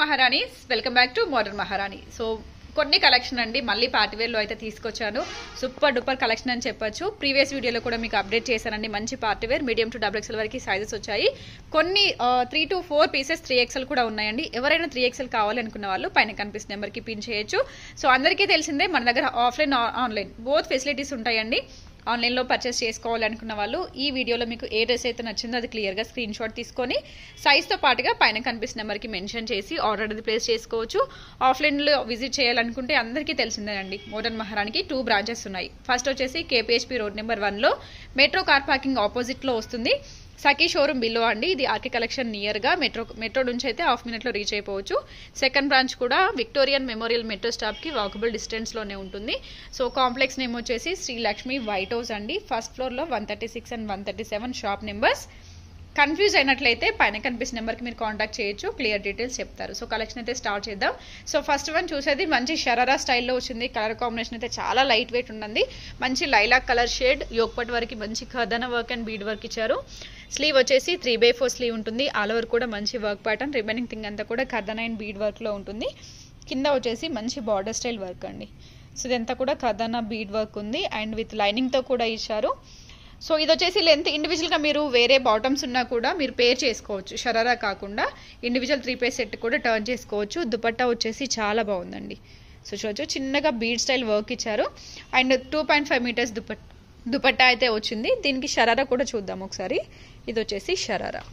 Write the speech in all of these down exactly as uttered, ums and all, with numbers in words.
మహారాణీస్ welcome back to modern Maharani. So కొన్ని collection అండి మళ్ళీ పార్టీ వేర్ లో అయితే తీసుకొచ్చాను. సూపర్ డూపర్ కలెక్షన్ అని చెప్పొచ్చు. ప్రీవియస్ వీడియోలో కూడా మీకు అప్డేట్ చేశానండి. మంచి party wear medium to double XL వరకు సైజెస్ వచ్చాయి. కొన్ని three to four pieces three XL కూడా ఉన్నాయండి. ఎవరైనా త్రీ ఎక్స్ఎల్ కావాలి అనుకున్న వాళ్ళు పైన కనిపిస్తున్న నెంబర్ కి పిన్ చేయొచ్చు. సో అందరికీ తెలిసిందే మన దగ్గర ఆఫ్లైన్ ఆన్లైన్ బోత్ ఫెసిలిటీస్ ఉంటాయండి. ఆన్లైన్లో పర్చేస్ చేసుకోవాలనుకున్న వాళ్ళు ఈ వీడియోలో మీకు ఏ డ్రెస్ అయితే నచ్చిందో అది క్లియర్గా స్క్రీన్ షాట్ తీసుకొని సైజ్తో పాటుగా పైన కనిపిస్తున్న నెంబర్కి మెన్షన్ చేసి ఆర్డర్ అనేది ప్లేస్ చేసుకోవచ్చు. ఆఫ్లైన్లో విజిట్ చేయాలనుకుంటే అందరికీ తెలిసిందేనండి, మోడర్న్ మహారాణికి టూ బ్రాంచెస్ ఉన్నాయి. ఫస్ట్ వచ్చేసి కేపీహెచ్బీ రోడ్ నెంబర్ వన్లో మెట్రో కార్ పార్కింగ్ ఆపోజిట్లో వస్తుంది. సఖీ షోరూమ్ బిలో అండి. ఇది ఆర్కే కలెక్షన్ నియర్ గా మెట్రో మెట్రో నుంచి అయితే హాఫ్ మినిట్ లో రీచ్ అయిపోవచ్చు. సెకండ్ బ్రాంచ్ కూడా విక్టోరియన్ మెమోరియల్ మెట్రో స్టాప్ కి వాకబుల్ డిస్టెన్స్ లోనే ఉంటుంది. సో కాంప్లెక్స్ నేమ్ వచ్చేసి శ్రీ లక్ష్మి వైట్ హౌస్ అండి. ఫస్ట్ ఫ్లోర్ లో one thirty six and one thirty seven shop numbers. Confuse అయినట్లయితే పైన కనిపిస్తున్న నెంబర్కి మీరు కాంటాక్ట్ చేయొచ్చు, క్లియర్ డీటెయిల్స్ చెప్తారు. సో కలెక్షన్ అయితే స్టార్ట్ చేద్దాం. సో ఫస్ట్ వన్ చూసేది మంచి షరారా స్టైల్లో వచ్చింది. కలర్ కాంబినేషన్ అయితే చాలా లైట్ వెయిట్ ఉంది. మంచి లైలాక్ కలర్ షేడ్, యోగపట్ వరకు మంచి ఖదన వర్క్ అండ్ బీడ్ వర్క్ ఇచ్చారు. స్లీవ్ వచ్చేసి త్రీ బై ఫోర్ స్లీవ్ ఉంటుంది. ఆల్ ఓవర్ కూడా మంచి వర్క్ ప్యాటర్న్, రిమైనింగ్ థింగ్ అంతా కూడా ఖదన అండ్ బీడ్ వర్క్లో ఉంటుంది. కింద వచ్చేసి మంచి బార్డర్ స్టైల్ వర్క్ అండి. సో ఇదంతా కూడా ఖదన బీడ్ వర్క్ ఉంది అండ్ విత్ లైనింగ్తో కూడా ఇచ్చారు. సో ఇది వచ్చేసి లెంత్ ఇండివిజువల్గా మీరు వేరే బాటమ్స్ ఉన్నా కూడా మీరు పేర్ చేసుకోవచ్చు. షరారా కాకుండా ఇండివిజువల్ త్రీ పీస్ సెట్ కూడా టర్న్ చేసుకోవచ్చు. దుపట్టా వచ్చేసి చాలా బాగుందండి. సో చూడొచ్చు చిన్నగా బీడ్ స్టైల్ వర్క్ ఇచ్చారు and two point five metres దుపట్ దుపట్టా అయితే వచ్చింది. దీనికి షరారా కూడా చూద్దాం ఒకసారి. ఇది వచ్చేసి షరారా.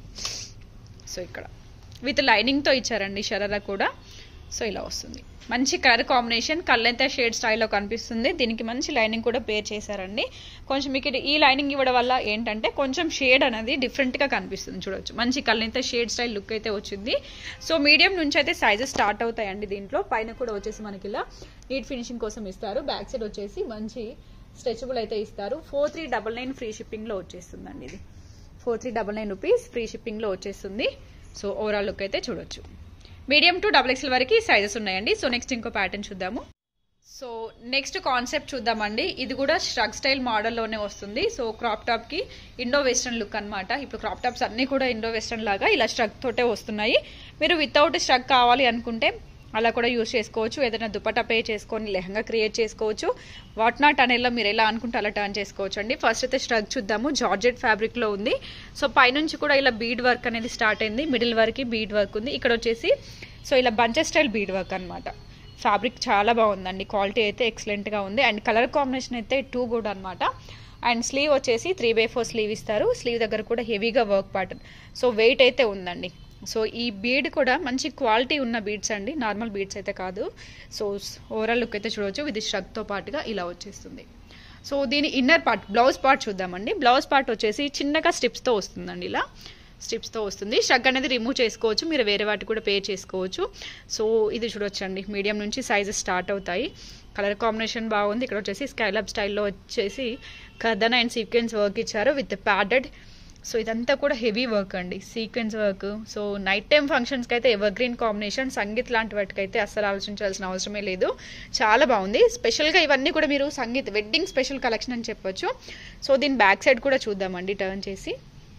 సో ఇక్కడ విత్ లైనింగ్తో ఇచ్చారండి షరారా కూడా. సో ఇలా వస్తుంది. మంచి కలర్ కాంబినేషన్, కళ్ళంతా షేడ్ స్టైల్లో కనిపిస్తుంది. దీనికి మంచి లైనింగ్ కూడా పేర్ చేశారండి. కొంచెం మీకు ఈ లైనింగ్ ఇవ్వడం వల్ల ఏంటంటే కొంచెం షేడ్ అనేది డిఫరెంట్గా కనిపిస్తుంది. చూడొచ్చు మంచి కళ్ళంతా షేడ్ స్టైల్ లుక్ అయితే వచ్చింది. సో మీడియం నుంచి అయితే సైజెస్ స్టార్ట్ అవుతాయండి. దీంట్లో పైన కూడా వచ్చేసి మనకి ఇలా నీట్ ఫినిషింగ్ కోసం ఇస్తారు. బ్యాక్ సైడ్ వచ్చేసి మంచి స్ట్రెచబుల్ అయితే ఇస్తారు. Four three double nine free షిప్పింగ్లో వచ్చేస్తుందండి. ఇది four three double nine rupees free షిప్పింగ్లో వచ్చేస్తుంది. సో ఓవరాల్ లుక్ అయితే చూడొచ్చు. మీడియం టు డబుల్ ఎక్స్ఎల్ వరకు సైజెస్ ఉన్నాయండి. సో నెక్స్ట్ ఇంకో ప్యాటర్న్ చూద్దాము. సో నెక్స్ట్ కాన్సెప్ట్ చూద్దామండి. ఇది కూడా ష్రగ్ స్టైల్ మోడల్లోనే వస్తుంది. సో క్రాప్ టాప్ కి ఇండో వెస్ట్రన్ లుక్ అనమాట. ఇప్పుడు క్రాప్ టాప్స్ అన్ని కూడా ఇండో వెస్ట్రన్ లాగా ఇలా స్ట్రగ్ తోటే వస్తున్నాయి. మీరు వితౌట్ స్ట్రగ్ కావాలి అనుకుంటే అలా కూడా యూజ్ చేసుకోవచ్చు. ఏదైనా దుపట్టా పే చేసుకొని లెహంగా క్రియేట్ చేసుకోవచ్చు. వాట్ నాట్ అనేలా మీరు ఎలా అనుకుంటే అలా టర్న్ చేసుకోవచ్చు అండి. ఫస్ట్ అయితే స్ట్రగ్ చూద్దాము. జార్జెట్ ఫ్యాబ్రిక్ లో ఉంది. సో పైనుంచి కూడా ఇలా బీడ్ వర్క్ అనేది స్టార్ట్ అయింది. మిడిల్ వరకు బీడ్ వర్క్ ఉంది. ఇక్కడ వచ్చేసి సో ఇలా బంచెస్ స్టైల్ బీడ్ వర్క్ అనమాట. ఫ్యాబ్రిక్ చాలా బాగుందండి. క్వాలిటీ అయితే ఎక్సలెంట్ గా ఉంది అండ్ కలర్ కాంబినేషన్ అయితే టూ గుడ్ అనమాట. అండ్ స్లీవ్ వచ్చేసి త్రీ బై ఫోర్ స్లీవ్ ఇస్తారు. స్లీవ్ దగ్గర కూడా హెవీగా వర్క్ ప్యాటర్న్. సో వెయిట్ అయితే ఉందండి. సో ఈ బీడ్ కూడా మంచి క్వాలిటీ ఉన్న బీడ్స్ అండి, నార్మల్ బీడ్స్ అయితే కాదు. సో ఓవరాల్ లుక్ అయితే చూడవచ్చు. ఇది స్ట్రగ్తో పాటుగా ఇలా వచ్చేస్తుంది. సో దీని ఇన్నర్ పార్ట్ బ్లౌజ్ పార్ట్ చూద్దామండి. బ్లౌజ్ పార్ట్ వచ్చేసి చిన్నగా స్ట్రిప్స్తో వస్తుందండి. ఇలా స్ట్రిప్స్తో వస్తుంది. స్ట్రగ్ అనేది రిమూవ్ చేసుకోవచ్చు, మీరు వేరే వాటి కూడా పే చేసుకోవచ్చు. సో ఇది చూడొచ్చండి. మీడియం నుంచి సైజెస్ స్టార్ట్ అవుతాయి. కలర్ కాంబినేషన్ బాగుంది. ఇక్కడ వచ్చేసి స్కైలప్ స్టైల్లో వచ్చేసి కదన అండ్ సీక్వెన్స్ వర్క్ ఇచ్చారు విత్ ప్యాడెడ్. సో ఇదంతా కూడా హెవీ వర్క్ అండి, sequence work. So night time ఫంక్షన్స్కి అయితే ఎవర్ గ్రీన్ కాంబినేషన్. సంగీత్ లాంటి వాటికైతే అస్సలు ఆలోచించాల్సిన అవసరమే లేదు. చాలా బాగుంది. స్పెషల్గా ఇవన్నీ కూడా మీరు సంగీత్ వెడ్డింగ్ స్పెషల్ కలెక్షన్ అని చెప్పొచ్చు. సో దీని బ్యాక్ సైడ్ కూడా చూద్దామండి టర్న్ చేసి.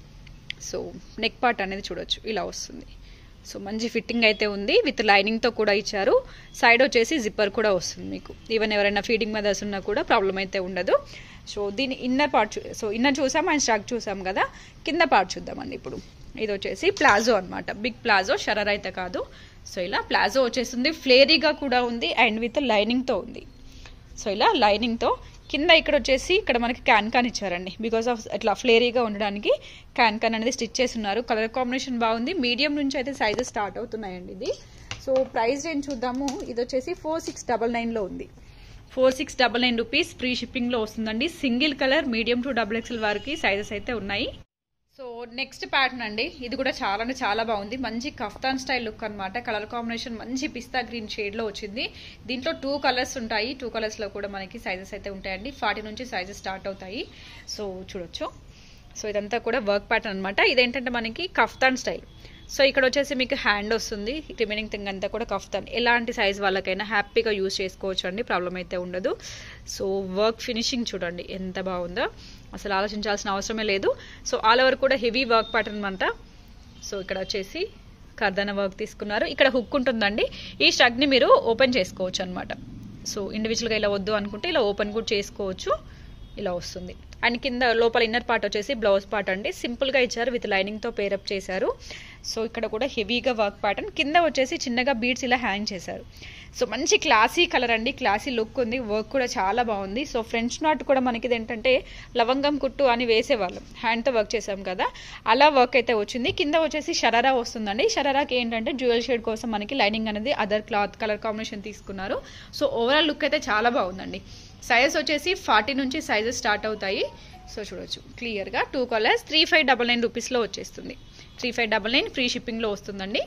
సో నెక్ పార్ట్ అనేది చూడొచ్చు ఇలా వస్తుంది. సో మంచి ఫిట్టింగ్ అయితే ఉంది. విత్ లైనింగ్తో కూడా ఇచ్చారు. సైడ్ వచ్చేసి జిప్పర్ కూడా వస్తుంది మీకు. ఈవెన్ ఎవరైనా ఫీడింగ్ మదర్స్ ఉన్నా కూడా ప్రాబ్లం అయితే ఉండదు. సో దీని ఇన్నర్ పార్ట్ సో ఇన్నర్ చూసాం అండ్ స్ట్రగ్ చూసాం కదా. కింద పార్ట్ చూద్దామండి ఇప్పుడు. ఇది వచ్చేసి ప్లాజో అనమాట. బిగ్ ప్లాజో, షరారా అయితే కాదు. సో ఇలా ప్లాజో వచ్చేస్తుంది. ఫ్లేరీగా కూడా ఉంది అండ్ విత్ లైనింగ్తో ఉంది. సో ఇలా లైనింగ్తో కింద ఇక్కడ వచ్చేసి ఇక్కడ మనకి క్యాన్ కాన్ ఇచ్చారండి. బికాస్ ఆఫ్ ఇట్లా ఫ్లేరీగా ఉండడానికి క్యాన్ కాన్ అనేది స్టిచ్ చేస్తున్నారు. కలర్ కాంబినేషన్ బాగుంది. మీడియం నుంచి అయితే సైజెస్ స్టార్ట్ అవుతున్నాయండి ఇది. సో ప్రైస్ రేంజ్ చూద్దాము. ఇది వచ్చేసి ఫోర్ సిక్స్ డబల్ నైన్లో ఉంది. Four six double nine rupees free షిప్పింగ్లో వస్తుందండి. Single colour medium to double XL వరకు సైజెస్ అయితే ఉన్నాయి. సో నెక్స్ట్ ప్యాటర్న్ అండి. ఇది కూడా చాలా అంటే చాలా బాగుంది. మంచి కఫ్తాన్ స్టైల్ లుక్ అనమాట. కలర్ కాంబినేషన్ మంచి పిస్తా గ్రీన్ షేడ్లో వచ్చింది. దీంట్లో టూ కలర్స్ ఉంటాయి. టూ కలర్స్లో కూడా మనకి సైజెస్ అయితే ఉంటాయండి. ఫార్టీ నుంచి సైజెస్ స్టార్ట్ అవుతాయి. సో చూడొచ్చు. సో ఇదంతా కూడా వర్క్ ప్యాటర్న్ అనమాట. ఇదేంటంటే మనకి కఫ్తాన్ స్టైల్. సో ఇక్కడ వచ్చేసి మీకు హ్యాండ్ వస్తుంది. రిమైనింగ్ థింగ్ అంతా కూడా కఫ్తాన్. ఎలాంటి సైజ్ వాళ్ళకైనా హ్యాపీగా యూజ్ చేసుకోవచ్చు అండి, ప్రాబ్లం అయితే ఉండదు. సో వర్క్ ఫినిషింగ్ చూడండి ఎంత బాగుందో, అసలు ఆలోచించాల్సిన అవసరమే లేదు. సో ఆల్ ఓవర్ కూడా హెవీ వర్క్ ప్యాటర్న్ అంతా. సో ఇక్కడ వచ్చేసి కర్దానా వర్క్ తీసుకున్నారు. ఇక్కడ హుక్ ఉంటుందండి. ఈ స్ట్రగ్ ని మీరు ఓపెన్ చేసుకోవచ్చు అనమాట. సో ఇండివిజువల్ గా ఇలా వద్దు అనుకుంటే ఇలా ఓపెన్ కూడా చేసుకోవచ్చు. ఇలా వస్తుంది. అండ్ కింద లోపల ఇన్నర్ పార్ట్ వచ్చేసి బ్లౌజ్ పార్ట్ అండి. సింపుల్ గా ఇచ్చారు, విత్ లైనింగ్ తో పేరప్ చేశారు. సో ఇక్కడ కూడా హెవీగా వర్క్ ప్యాటర్న్, కింద వచ్చేసి చిన్నగా బీడ్స్ ఇలా హ్యాంగ్ చేశారు. సో మంచి క్లాసీ కలర్ అండి, క్లాసీ లుక్ ఉంది. వర్క్ కూడా చాలా బాగుంది. సో ఫ్రెంచ్ నాట్ కూడా మనకి ఏంటంటే లవంగం కుట్టు అని వేసేవాళ్ళు, హ్యాండ్తో వర్క్ చేసాం కదా, అలా వర్క్ అయితే వచ్చింది. కింద వచ్చేసి షరారా వస్తుందండి. షరారాకి ఏంటంటే డ్యూయల్ షేడ్ కోసం మనకి లైనింగ్ అనేది అదర్ క్లాత్ కలర్ కాంబినేషన్ తీసుకున్నారు. సో ఓవరాల్ లుక్ అయితే చాలా బాగుందండి. సైజెస్ వచ్చేసి ఫార్టీ నుంచి సైజెస్ స్టార్ట్ అవుతాయి. సో చూడొచ్చు క్లియర్గా two colours three five double nine రూపీస్లో వచ్చేస్తుంది. Three five double nine free షిప్పింగ్లో వస్తుందండి.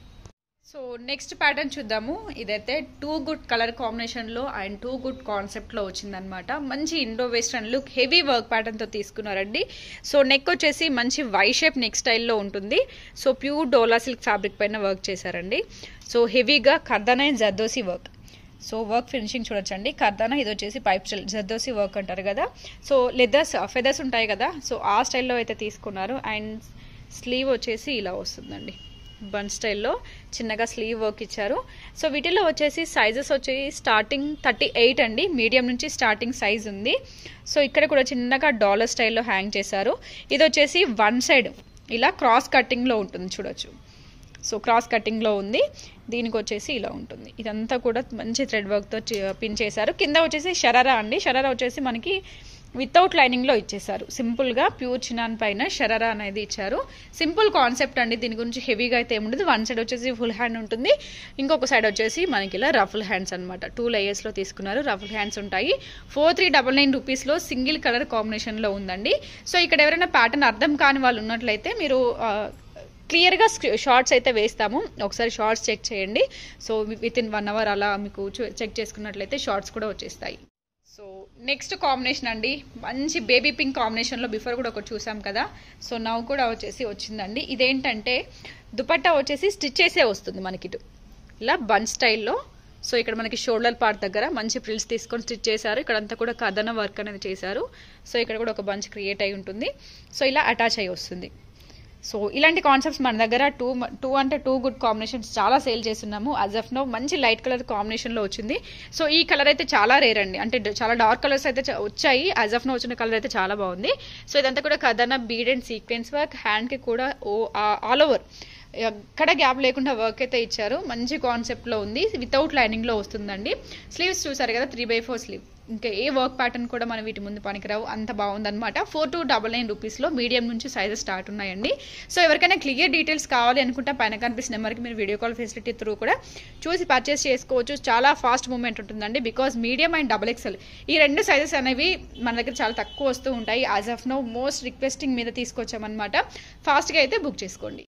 సో నెక్స్ట్ ప్యాటర్న్ చూద్దాము. ఇదైతే టూ గుడ్ కలర్ కాంబినేషన్లో అండ్ టూ గుడ్ కాన్సెప్ట్లో వచ్చిందనమాట. మంచి Indo western look, heavy work ప్యాటర్న్తో తీసుకున్నారండి. సో నెక్ వచ్చేసి మంచి వై షేప్ నెక్ స్టైల్లో ఉంటుంది. So pure Dola silk fabric పైన వర్క్ చేశారండి. సో హెవీగా కర్దానా and zardozi work. So work finishing చూడొచ్చండి. కర్దానా, ఇది వచ్చేసి పైప్ స్టైల్, జర్దోసి వర్క్ అంటారు కదా. సో లెదర్స్ ఫెదర్స్ ఉంటాయి కదా, సో ఆ స్టైల్లో అయితే తీసుకున్నారు. అండ్ స్లీవ్ వచ్చేసి ఇలా వస్తుందండి, బన్ స్టైల్లో చిన్నగా స్లీవ్ వర్క్ ఇచ్చారు. సో వీటిలో వచ్చేసి సైజెస్ వచ్చేసి స్టార్టింగ్ థర్టీ ఎయిట్ అండి, మీడియం నుంచి స్టార్టింగ్ సైజ్ ఉంది. సో ఇక్కడ కూడా చిన్నగా డాలర్ స్టైల్లో హ్యాంగ్ చేశారు. ఇది వచ్చేసి వన్ సైడ్ ఇలా క్రాస్ కటింగ్లో ఉంటుంది చూడొచ్చు. సో క్రాస్ కటింగ్లో ఉంది. దీనికి వచ్చేసి ఇలా ఉంటుంది. ఇదంతా కూడా మంచి థ్రెడ్ వర్క్తో పిన్ చేశారు. కింద వచ్చేసి షరారా అండి. షరారా వచ్చేసి మనకి వితౌట్ లైనింగ్లో ఇచ్చేసారు. సింపుల్గా ప్యూర్ చినాన్ పైన షరారా అనేది ఇచ్చారు. సింపుల్ కాన్సెప్ట్ అండి, దీని గురించి హెవీగా అయితే ఏముండదు. వన్ సైడ్ వచ్చేసి ఫుల్ హ్యాండ్ ఉంటుంది, ఇంకొక సైడ్ వచ్చేసి మనకి ఇలా రఫుల్ హ్యాండ్స్ అనమాట. టూ లేయర్స్లో తీసుకున్నారు, రఫుల్ హ్యాండ్స్ ఉంటాయి. ఫోర్ త్రీ డబల్ నైన్ రూపీస్లో సింగిల్ కలర్ కాంబినేషన్లో ఉందండి. సో ఇక్కడ ఎవరైనా ప్యాటర్న్ అర్థం కాని వాళ్ళు ఉన్నట్లయితే మీరు క్లియర్గా షార్ట్స్ అయితే వేస్తాము, ఒకసారి షార్ట్స్ చెక్ చేయండి. So within one hour అలా మీకు చెక్ చేసుకున్నట్లయితే షార్ట్స్ కూడా వచ్చేస్తాయి. సో నెక్స్ట్ కాంబినేషన్ అండి, మంచి బేబీ పింక్ కాంబినేషన్లో బిఫోర్ కూడా ఒకటి చూసాం కదా. సో నవ్ కూడా వచ్చేసి వచ్చిందండి. ఇదేంటంటే దుపట్టా వచ్చేసి స్టిచ్ చేసే వస్తుంది మనకి ఇటు ఇలా బన్ స్టైల్లో. సో ఇక్కడ మనకి షోల్డర్ పార్ట్ దగ్గర మంచి ఫ్రిల్స్ తీసుకొని స్టిచ్ చేశారు. ఇక్కడంతా కూడా కర్దానా వర్క్ అనేది చేశారు. సో ఇక్కడ కూడా ఒక బంచ్ క్రియేట్ అయి ఉంటుంది. సో ఇలా అటాచ్ అయి వస్తుంది. సో ఇలాంటి కాన్సెప్ట్స్ మన దగ్గర టూ టూ అంటే టూ గుడ్ కాంబినేషన్స్ చాలా సేల్ చేస్తున్నాము. యాజ్ ఆఫ్ నో మంచి లైట్ కలర్ కాంబినేషన్లో వచ్చింది. సో ఈ కలర్ అయితే చాలా రేర్ అండి, అంటే చాలా డార్క్ కలర్స్ అయితే వచ్చాయి. యాజ్ ఆఫ్ నో వచ్చిన కలర్ అయితే చాలా బాగుంది. సో ఇదంతా కూడా కర్దానా బీడ్ అండ్ సీక్వెన్స్ వర్క్, హ్యాండ్కి కూడా ఓ ఆల్ ఓవర్ ఎక్కడ గ్యాప్ లేకుండా వర్క్ అయితే ఇచ్చారు. మంచి కాన్సెప్ట్లో ఉంది, వితౌట్ లైనింగ్లో వస్తుందండి. స్లీవ్స్ చూసారు కదా, త్రీ బై ఫోర్ స్లీవ్. ఇంకా ఏ వర్క్ ప్యాటర్న్ కూడా మనం వీటి ముందు పనికిరావు, అంత బాగుందనమాట. ఫోర్ టూ డబల్ నైన్ రూపీస్లో మీడియం నుంచి సైజెస్ స్టార్ట్ ఉన్నాయండి. సో ఎవరికైనా క్లియర్ డీటెయిల్స్ కావాలి అనుకుంటే పైన కనిపిస్తున్న నెంబర్కి మీరు వీడియో కాల్ ఫెసిలిటీ త్రూ కూడా చూసి పర్చేస్ చేసుకోవచ్చు. చాలా ఫాస్ట్ మూవ్మెంట్ ఉంటుందండి, because medium and double XL ఈ రెండు సైజెస్ అనేవి మన దగ్గర చాలా తక్కువ వస్తూ ఉంటాయి. As of now most requesting మీద తీసుకొచ్చామన్నమాట. ఫాస్ట్గా అయితే బుక్ చేసుకోండి.